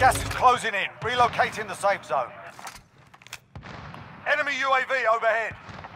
Gas is closing in. Relocating the safe zone. Enemy UAV overhead.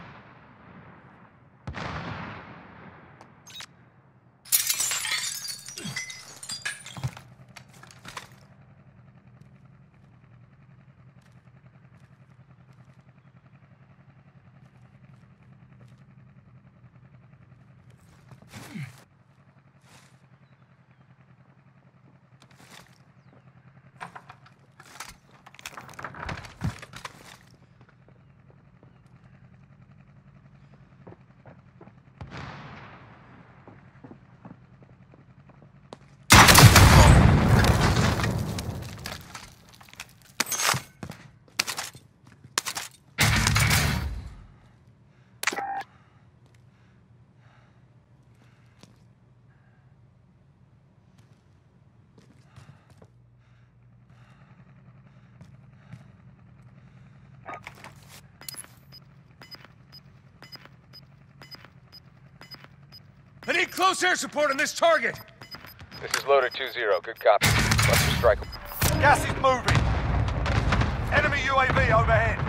I need close air support on this target! This is Loader 2-0. Good copy. Cluster strike. Gas is moving. Enemy UAV overhead.